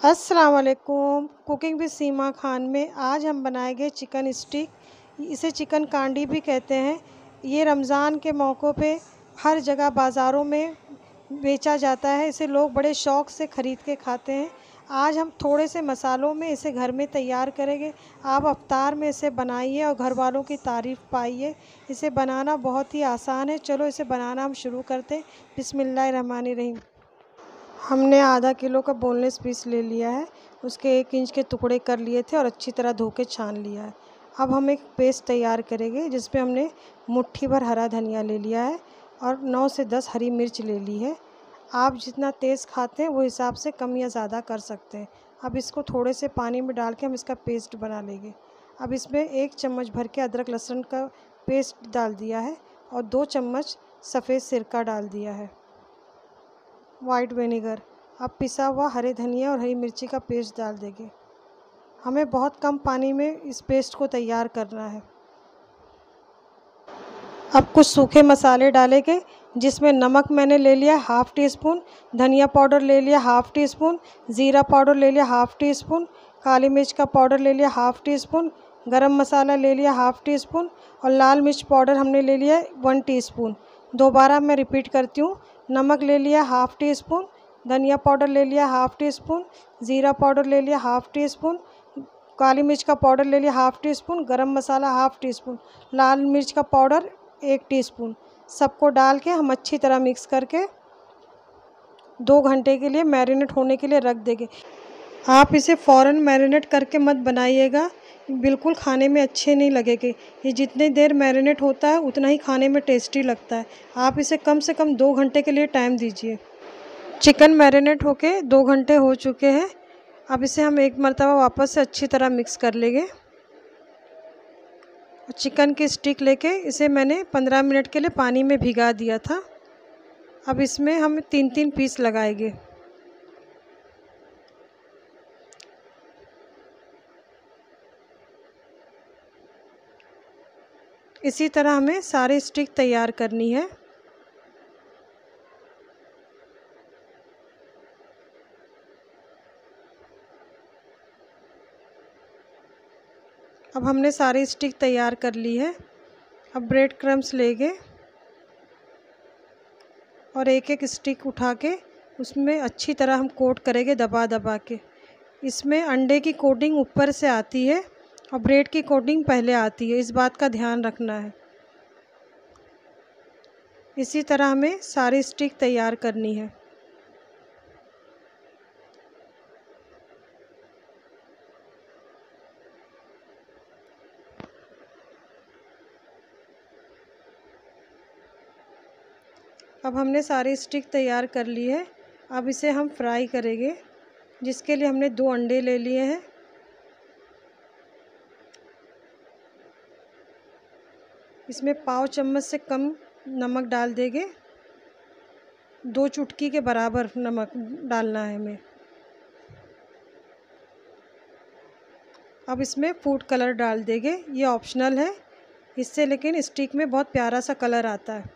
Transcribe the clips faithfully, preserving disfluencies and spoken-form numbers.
अस्सलाम वालेकुम। Cooking with सीमा खान में आज हम बनाएंगे चिकन स्टिक। इसे चिकन कांडी भी कहते हैं। ये रमज़ान के मौक़ों पे हर जगह बाज़ारों में बेचा जाता है। इसे लोग बड़े शौक़ से ख़रीद के खाते हैं। आज हम थोड़े से मसालों में इसे घर में तैयार करेंगे। आप इफ्तार में इसे बनाइए और घर वालों की तारीफ़ पाइए। इसे बनाना बहुत ही आसान है। चलो इसे बनाना हम शुरू करते हैं। बिस्मिल्लाहिर्रहमानिर्रहीम। हमने आधा किलो का बोनलेस पीस ले लिया है। उसके एक इंच के टुकड़े कर लिए थे और अच्छी तरह धो के छान लिया है। अब हम एक पेस्ट तैयार करेंगे जिसमें हमने मुट्ठी भर हरा धनिया ले लिया है और नौ से दस हरी मिर्च ले ली है। आप जितना तेज़ खाते हैं वो हिसाब से कम या ज़्यादा कर सकते हैं। अब इसको थोड़े से पानी में डाल के हम इसका पेस्ट बना लेंगे। अब इसमें एक चम्मच भर के अदरक लहसुन का पेस्ट डाल दिया है और दो चम्मच सफ़ेद सिरका डाल दिया है, वाइट विनेगर। अब पिसा हुआ हरे धनिया और हरी मिर्ची का पेस्ट डाल देंगे। हमें बहुत कम पानी में इस पेस्ट को तैयार करना है। अब कुछ सूखे मसाले डालेंगे जिसमें नमक मैंने ले लिया हाफ़ टी स्पून, धनिया पाउडर ले लिया हाफ़ टी स्पून, ज़ीरा पाउडर ले लिया हाफ़ टी स्पून, काली मिर्च का पाउडर ले लिया हाफ़ टी स्पून, गरम मसाला ले लिया हाफ़ टी स्पून और लाल मिर्च पाउडर हमने ले लिया वन टीस्पून। दोबारा मैं रिपीट करती हूँ। नमक ले लिया हाफ़ टी स्पून, धनिया पाउडर ले लिया हाफ़ टी स्पून, ज़ीरा पाउडर ले लिया हाफ़ टी स्पून, काली मिर्च का पाउडर ले लिया half teaspoon, garam masala half teaspoon, लाल मिर्च का पाउडर एक टीस्पून। सबको डाल के हम अच्छी तरह मिक्स करके दो घंटे के लिए मैरिनेट होने के लिए रख देंगे। आप इसे फ़ौरन मैरिनेट करके मत बनाइएगा, बिल्कुल खाने में अच्छे नहीं लगेंगे। ये जितनी देर मैरिनेट होता है उतना ही खाने में टेस्टी लगता है। आप इसे कम से कम दो घंटे के लिए टाइम दीजिए। चिकन मैरिनेट होके दो घंटे हो चुके हैं। अब इसे हम एक मर्तबा वापस से अच्छी तरह मिक्स कर लेंगे। चिकन की स्टिक लेके इसे मैंने पंद्रह मिनट के लिए पानी में भिगा दिया था। अब इसमें हम तीन तीन पीस लगाएंगे। इसी तरह हमें सारी स्टिक तैयार करनी है। अब हमने सारी स्टिक तैयार कर ली है। अब ब्रेड क्रम्स लेंगे और एक एक स्टिक उठा के उसमें अच्छी तरह हम कोट करेंगे दबा दबा के। इसमें अंडे की कोटिंग ऊपर से आती है और ब्रेड की कोटिंग पहले आती है, इस बात का ध्यान रखना है। इसी तरह हमें सारी स्टिक तैयार करनी है। अब हमने सारी स्टिक तैयार कर ली है। अब इसे हम फ्राई करेंगे, जिसके लिए हमने दो अंडे ले लिए हैं। इसमें पाव चम्मच से कम नमक डाल देंगे। दो चुटकी के बराबर नमक डालना है हमें। अब इसमें फूड कलर डाल देंगे, ये ऑप्शनल है। इससे लेकिन स्टिक में बहुत प्यारा सा कलर आता है।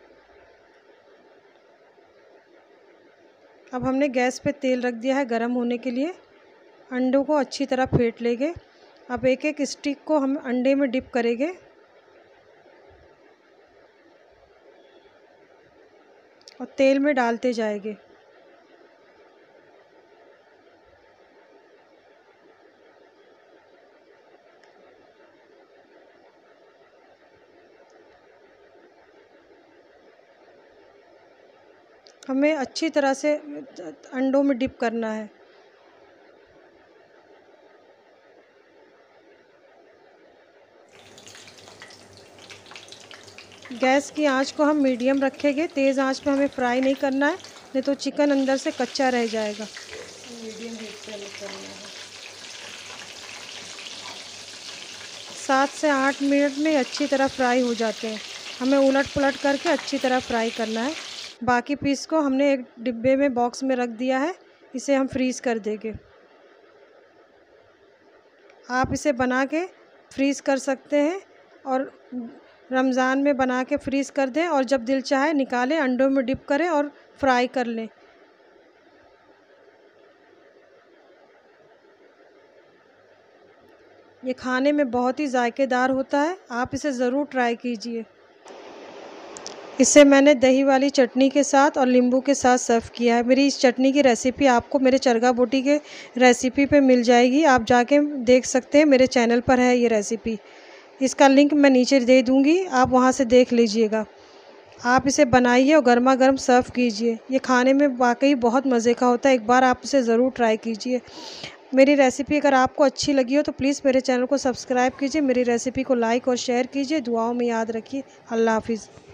अब हमने गैस पे तेल रख दिया है गरम होने के लिए। अंडों को अच्छी तरह फेंट लेंगे। अब एक एक स्टिक को हम अंडे में डिप करेंगे और तेल में डालते जाएंगे। हमें अच्छी तरह से अंडों में डिप करना है। गैस की आंच को हम मीडियम रखेंगे, तेज़ आंच पे हमें फ्राई नहीं करना है, नहीं तो चिकन अंदर से कच्चा रह जाएगा। मीडियम हीट पे हमें करना है। सात से आठ मिनट में अच्छी तरह फ्राई हो जाते हैं। हमें उलट पुलट करके अच्छी तरह फ्राई करना है। बाकी पीस को हमने एक डिब्बे में बॉक्स में रख दिया है, इसे हम फ्रीज़ कर देंगे। आप इसे बना के फ्रीज़ कर सकते हैं और रमज़ान में बना के फ्रीज़ कर दें और जब दिल चाहे निकालें, अंडों में डिप करें और फ्राई कर लें। ये खाने में बहुत ही जायकेदार होता है, आप इसे ज़रूर ट्राई कीजिए। इसे मैंने दही वाली चटनी के साथ और नींबू के साथ सर्व किया है। मेरी इस चटनी की रेसिपी आपको मेरे चरगा बोटी के रेसिपी पे मिल जाएगी, आप जाके देख सकते हैं, मेरे चैनल पर है ये रेसिपी। इसका लिंक मैं नीचे दे दूँगी, आप वहाँ से देख लीजिएगा। आप इसे बनाइए और गर्मा गर्म सर्व कीजिए। ये खाने में वाकई बहुत मज़े का होता है, एक बार आप इसे ज़रूर ट्राई कीजिए। मेरी रेसिपी अगर आपको अच्छी लगी हो तो प्लीज़ मेरे चैनल को सब्सक्राइब कीजिए, मेरी रेसिपी को लाइक और शेयर कीजिए। दुआओं में याद रखिए। अल्लाह हाफ़िज़।